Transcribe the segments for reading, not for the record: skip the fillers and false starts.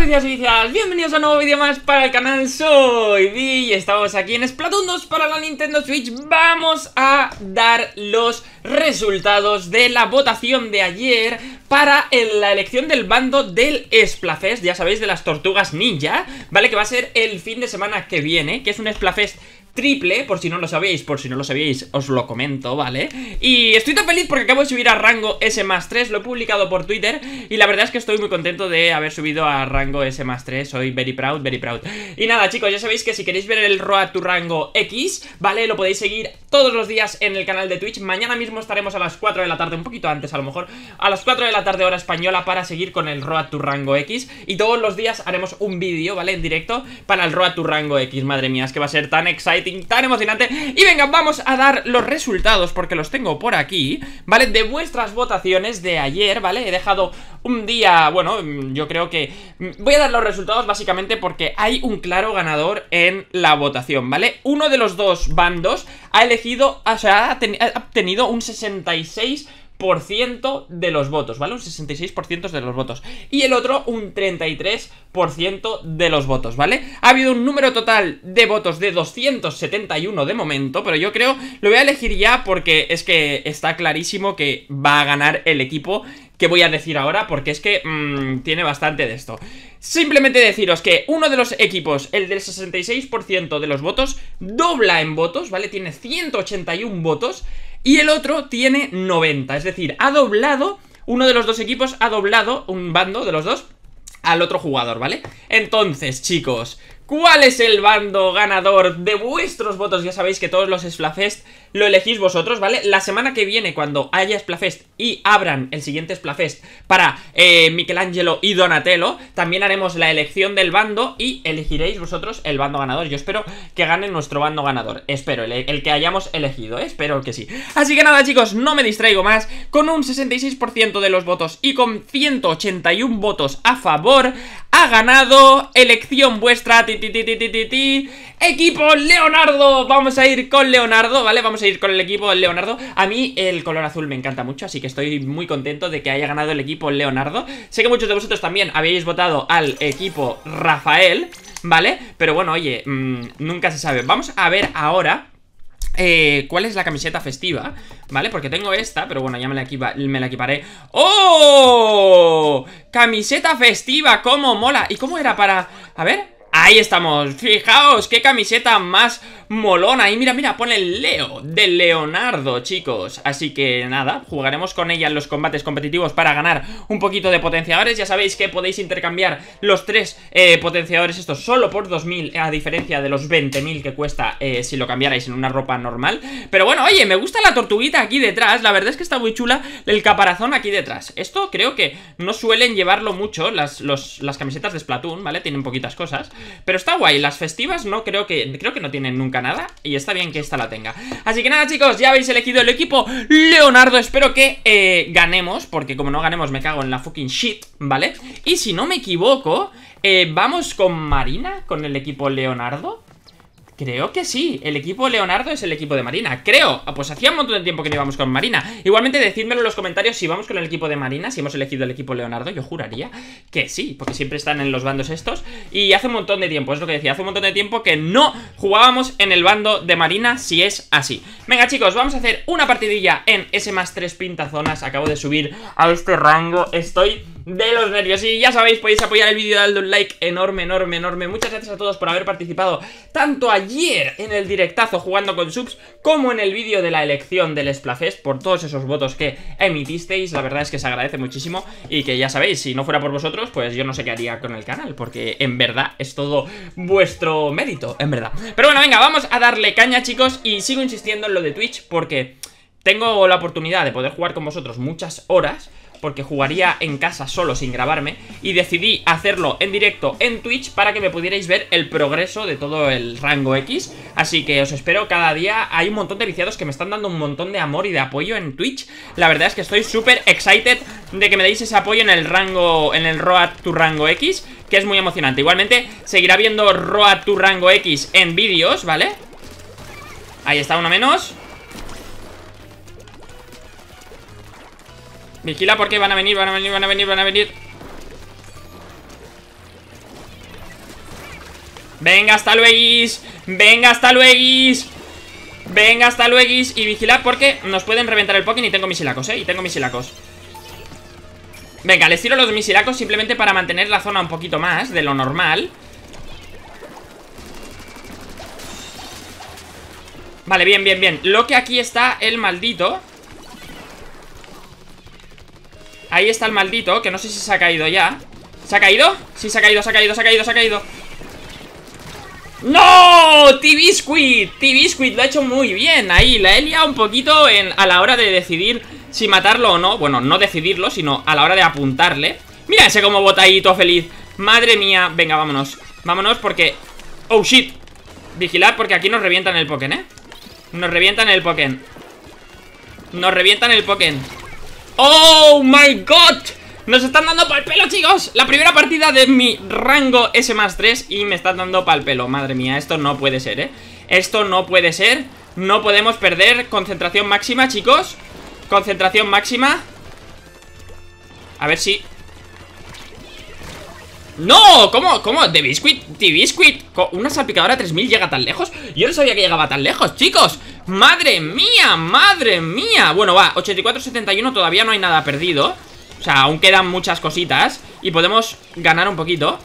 vicias y vicias, bienvenidos a un nuevo vídeo más para el canal. Soy Vi y estamos aquí en Splatoon 2 para la Nintendo Switch. Vamos a dar los resultados de la votación de ayer para la elección del bando del Splatfest. Ya sabéis, de las tortugas ninja, ¿vale? Que va a ser el fin de semana que viene, que es un Splatfest triple, por si no lo sabíais, os lo comento, ¿vale? Y estoy tan feliz porque acabo de subir a rango S+3, lo he publicado por Twitter y la verdad es que estoy muy contento de haber subido a rango S+3, soy very proud, very proud. Y nada, chicos, ya sabéis que si queréis ver el Road to Rango X, ¿vale? Lo podéis seguir todos los días en el canal de Twitch. Mañana mismo estaremos a las 4 de la tarde, un poquito antes a lo mejor, a las 4 de la tarde hora española para seguir con el Road to Rango X. Y todos los días haremos un vídeo, ¿vale? En directo para el Road to Rango X. Madre mía, es que va a ser tan exciting, tan emocionante. Y venga, vamos a dar los resultados porque los tengo por aquí, ¿vale? De vuestras votaciones de ayer, ¿vale? He dejado un día, bueno, yo creo que voy a dar los resultados básicamente porque hay un claro ganador en la votación, ¿vale? Uno de los dos bandos ha elegido, o sea, ha obtenido un 66% de los votos, ¿vale? Un 66% de los votos. Y el otro un 33% de los votos, ¿vale? Ha habido un número total de votos de 271 de momento, pero yo creo, lo voy a elegir ya porque es que está clarísimo que va a ganar el equipo que voy a decir ahora, porque es que tiene bastante de esto. Simplemente deciros que uno de los equipos, el del 66% de los votos, dobla en votos, ¿vale? Tiene 181 votos. Y el otro tiene 90, es decir, ha doblado, uno de los dos equipos ha doblado, un bando de los dos, al otro jugador, ¿vale? Entonces, chicos, ¿cuál es el bando ganador de vuestros votos? Ya sabéis que todos los Splatfest lo elegís vosotros, ¿vale? La semana que viene, cuando haya Splatfest y abran el siguiente Splatfest para Michelangelo y Donatello, también haremos la elección del bando y elegiréis vosotros el bando ganador. Yo espero que gane nuestro bando ganador, espero, el que hayamos elegido, ¿eh? Espero que sí. Así que nada, chicos, no me distraigo más. Con un 66% de los votos y con 181 votos a favor, ha ganado elección vuestra, equipo Leonardo. Vamos a ir con Leonardo, ¿vale? Vamos a ir con el equipo Leonardo. A mí el color azul me encanta mucho, así que estoy muy contento de que haya ganado el equipo Leonardo. Sé que muchos de vosotros también habéis votado al equipo Rafael, ¿vale? Pero bueno, oye, nunca se sabe. Vamos a ver ahora cuál es la camiseta festiva, ¿vale? Porque tengo esta, pero bueno, ya me la equiparé. ¡Oh! Camiseta festiva, cómo mola. ¿Y cómo era para...? A ver... Ahí estamos, fijaos qué camiseta más molona. Y mira, mira, pone el Leo de Leonardo, chicos. Así que nada, jugaremos con ella en los combates competitivos para ganar un poquito de potenciadores. Ya sabéis que podéis intercambiar los tres potenciadores estos solo por 2000, a diferencia de los 20.000 que cuesta si lo cambiarais en una ropa normal. Pero bueno, oye, me gusta la tortuguita aquí detrás. La verdad es que está muy chula el caparazón aquí detrás. Esto creo que no suelen llevarlo mucho las camisetas de Splatoon, ¿vale? Tienen poquitas cosas, pero está guay. Las festivas no creo que no tienen nunca nada, y está bien que esta la tenga. Así que nada, chicos, ya habéis elegido el equipo Leonardo. Espero que ganemos, porque como no ganemos me cago en la fucking shit, ¿vale? Y si no me equivoco, vamos con Marina, con el equipo Leonardo. Creo que sí, el equipo Leonardo es el equipo de Marina, creo. Pues hacía un montón de tiempo que no íbamos con Marina. Igualmente decídmelo en los comentarios si vamos con el equipo de Marina, si hemos elegido el equipo Leonardo. Yo juraría que sí, porque siempre están en los bandos estos. Y hace un montón de tiempo, es lo que decía, hace un montón de tiempo que no jugábamos en el bando de Marina, si es así. Venga, chicos, vamos a hacer una partidilla en S+3 pintazonas. Acabo de subir a este rango, estoy de los nervios. Y ya sabéis, podéis apoyar el vídeo dando un like enorme, enorme, enorme. Muchas gracias a todos por haber participado tanto ayer en el directazo jugando con subs como en el vídeo de la elección del Splatfest, por todos esos votos que emitisteis. La verdad es que se agradece muchísimo y que ya sabéis, si no fuera por vosotros, pues yo no sé qué haría con el canal, porque en verdad es todo vuestro mérito, en verdad. Pero bueno, venga, vamos a darle caña, chicos, y sigo insistiendo en lo de Twitch porque tengo la oportunidad de poder jugar con vosotros muchas horas, porque jugaría en casa solo sin grabarme, y decidí hacerlo en directo en Twitch para que me pudierais ver el progreso de todo el rango X. Así que os espero cada día. Hay un montón de viciados que me están dando un montón de amor y de apoyo en Twitch. La verdad es que estoy súper excited de que me deis ese apoyo en el rango, en el Road to Rango X, que es muy emocionante. Igualmente seguirá viendo Road to Rango X en vídeos, ¿vale? Ahí está, uno menos. Vigila porque van a venir, van a venir, van a venir, van a venir. Venga, hasta luego. Venga, hasta luego. Venga, hasta luego. Y vigilad porque nos pueden reventar el Pokémon. Y tengo misilacos, y tengo misilacos. Venga, les tiro los misilacos simplemente para mantener la zona un poquito más de lo normal. Vale, bien, bien, bien. Lo que aquí está el maldito. Ahí está el maldito, que no sé si se ha caído ya. ¿Se ha caído? Sí, se ha caído, se ha caído, se ha caído, se ha caído. ¡No! T-Biscuit, T-Biscuit lo ha hecho muy bien ahí. La he liado un poquito a la hora de decidir si matarlo o no. Bueno, no decidirlo, sino a la hora de apuntarle. Mira ese como botadito feliz. Madre mía, venga, vámonos. Vámonos porque... Oh, shit. Vigilad porque aquí nos revientan el Pokémon, Nos revientan el Pokémon. Nos revientan el Pokémon. ¡Oh, my God! Nos están dando pa'l pelo, chicos. La primera partida de mi rango S+3 y me están dando pa'l pelo. Madre mía, esto no puede ser, Esto no puede ser. No podemos perder. Concentración máxima, chicos. Concentración máxima. A ver si... ¡No! ¿Cómo? ¿Cómo? ¿T-Biscuit? ¿T-Biscuit? ¿Una salpicadora 3000 llega tan lejos? Yo no sabía que llegaba tan lejos, chicos. ¡Madre mía! ¡Madre mía! Bueno, va, 84-71, todavía no hay nada perdido. O sea, aún quedan muchas cositas y podemos ganar un poquito.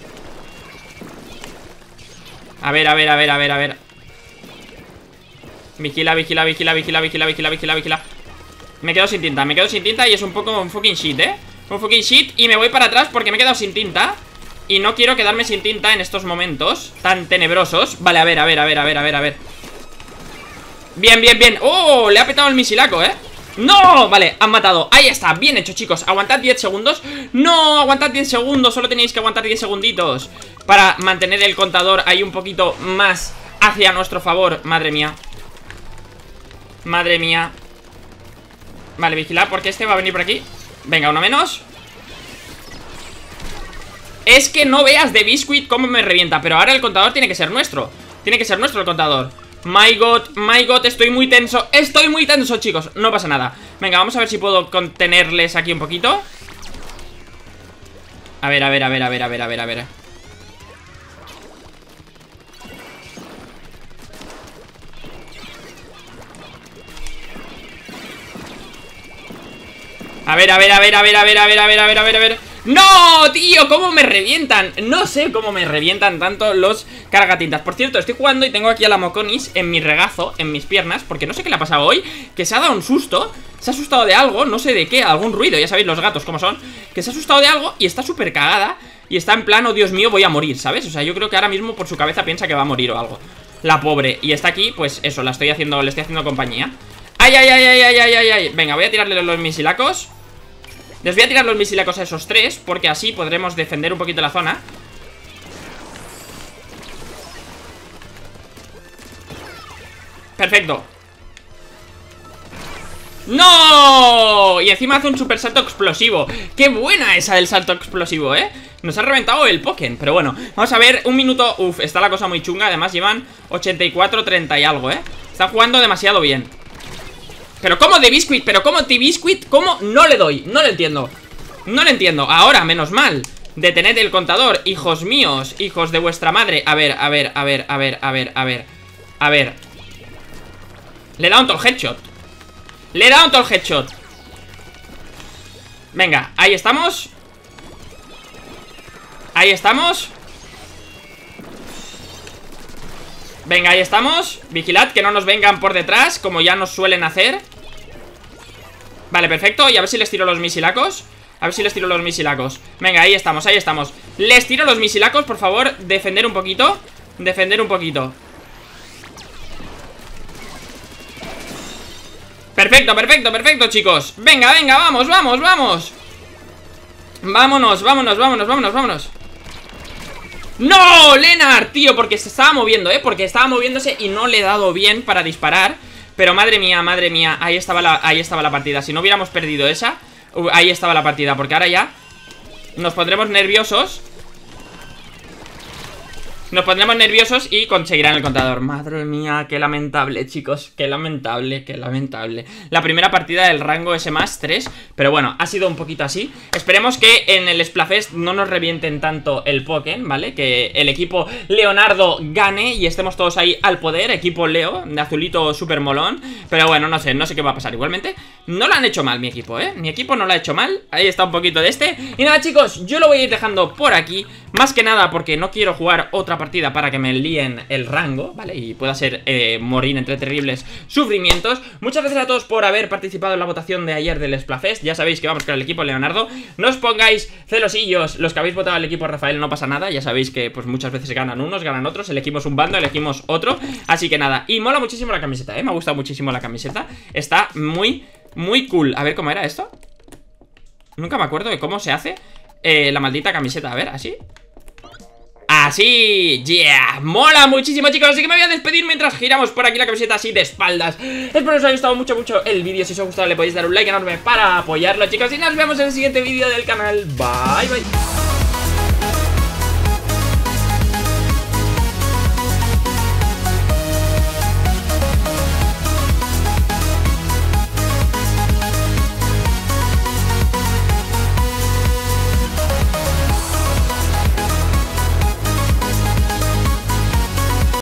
A ver, a ver, a ver, a ver, a ver. Vigila, vigila, vigila, vigila, vigila, vigila, vigila, vigila. Me quedo sin tinta y es un poco un fucking shit, un fucking shit. Y me voy para atrás porque me he quedado sin tinta. Y no quiero quedarme sin tinta en estos momentos tan tenebrosos. Vale, a ver, a ver, a ver, a ver, a ver, a ver. Bien, bien, bien. ¡Oh! Le ha petado el misilaco, ¡No! Vale, han matado. Ahí está, bien hecho, chicos. Aguantad 10 segundos. ¡No! Aguantad 10 segundos. Solo tenéis que aguantar 10 segunditos para mantener el contador ahí un poquito más hacia nuestro favor. Madre mía. Madre mía. Vale, vigilad porque este va a venir por aquí. Venga, uno menos. Es que no veas T-Biscuit cómo me revienta. Pero ahora el contador tiene que ser nuestro. Tiene que ser nuestro el contador. My God, estoy muy tenso. Estoy muy tenso, chicos, no pasa nada. Venga, vamos a ver si puedo contenerles aquí un poquito. A ver, a ver, a ver, a ver, a ver, a ver, a ver. A ver, a ver, a ver, a ver, a ver, a ver, a ver, a ver, a ver, a ver. ¡No, tío! ¿Cómo me revientan? No sé cómo me revientan tanto los cargatintas. Por cierto, estoy jugando y tengo aquí a la Moconis en mi regazo, en mis piernas, porque no sé qué le ha pasado hoy, que se ha dado un susto. Se ha asustado de algo, no sé de qué, algún ruido, ya sabéis los gatos cómo son. Que se ha asustado de algo y está súper cagada. Y está en plan, oh Dios mío, voy a morir, ¿sabes? O sea, yo creo que ahora mismo por su cabeza piensa que va a morir o algo. La pobre, y está aquí, pues eso, le estoy haciendo compañía. ¡Ay, ay, ay, ay, ay, ay, ay, ay! Venga, voy a tirarle los misilacos. Les voy a tirar los misilacos a esos tres, porque así podremos defender un poquito la zona. Perfecto. ¡No! Y encima hace un super salto explosivo. ¡Qué buena esa del salto explosivo, Nos ha reventado el Pokémon, pero bueno. Vamos a ver, un minuto. Uf, está la cosa muy chunga. Además llevan 84-30 y algo, Están jugando demasiado bien. Pero ¿cómo T-Biscuit? ¿Pero cómo T-Biscuit? ¿Cómo? No le doy, no lo entiendo. No lo entiendo, ahora, menos mal. Detened el contador, hijos míos, hijos de vuestra madre. A ver, a ver, a ver, a ver, a ver, a ver. A ver. Le he dado un tall headshot. Le he dado un tall headshot. Venga, ahí estamos. Ahí estamos. Venga, ahí estamos. Vigilad que no nos vengan por detrás, como ya nos suelen hacer. Vale, perfecto, y a ver si les tiro los misilacos. A ver si les tiro los misilacos. Venga, ahí estamos, ahí estamos. Les tiro los misilacos, por favor, defender un poquito. Defender un poquito. Perfecto, perfecto, perfecto, chicos. Venga, venga, vamos, vamos, vamos. Vámonos, vámonos, vámonos, vámonos, vámonos. ¡No! Lennart, tío, porque se estaba moviendo, porque estaba moviéndose y no le he dado bien para disparar. Pero madre mía, ahí estaba la partida. Si no hubiéramos perdido esa, ahí estaba la partida, porque ahora ya nos pondremos nerviosos. nos pondremos nerviosos y conseguirán el contador. Madre mía, qué lamentable, chicos. Qué lamentable, qué lamentable. La primera partida del rango S+, 3. Pero bueno, ha sido un poquito así. Esperemos que en el Splatfest no nos revienten tanto el Pokémon, ¿vale? Que el equipo Leonardo gane y estemos todos ahí al poder. Equipo Leo, de azulito super molón. Pero bueno, no sé qué va a pasar. Igualmente, no lo han hecho mal mi equipo, ¿eh? Mi equipo no lo ha hecho mal. Ahí está un poquito de este. Y nada, chicos, yo lo voy a ir dejando por aquí. Más que nada porque no quiero jugar otra partida para que me líen el rango, ¿vale? Y pueda ser morir entre terribles sufrimientos. Muchas gracias a todos por haber participado en la votación de ayer del Splatfest. Ya sabéis que vamos con el equipo Leonardo. No os pongáis celosillos. Los que habéis votado al equipo Rafael, no pasa nada. Ya sabéis que pues muchas veces ganan unos, ganan otros. Elegimos un bando, elegimos otro. Así que nada, y mola muchísimo la camiseta, me ha gustado muchísimo la camiseta. Está muy, muy cool. A ver cómo era esto. Nunca me acuerdo de cómo se hace la maldita camiseta. A ver, así. Así, yeah, mola muchísimo, chicos. Así que me voy a despedir mientras giramos por aquí la camiseta así de espaldas. Espero que os haya gustado mucho el vídeo. Si os ha gustado le podéis dar un like enorme para apoyarlo, chicos. Y nos vemos en el siguiente vídeo del canal. Bye, bye.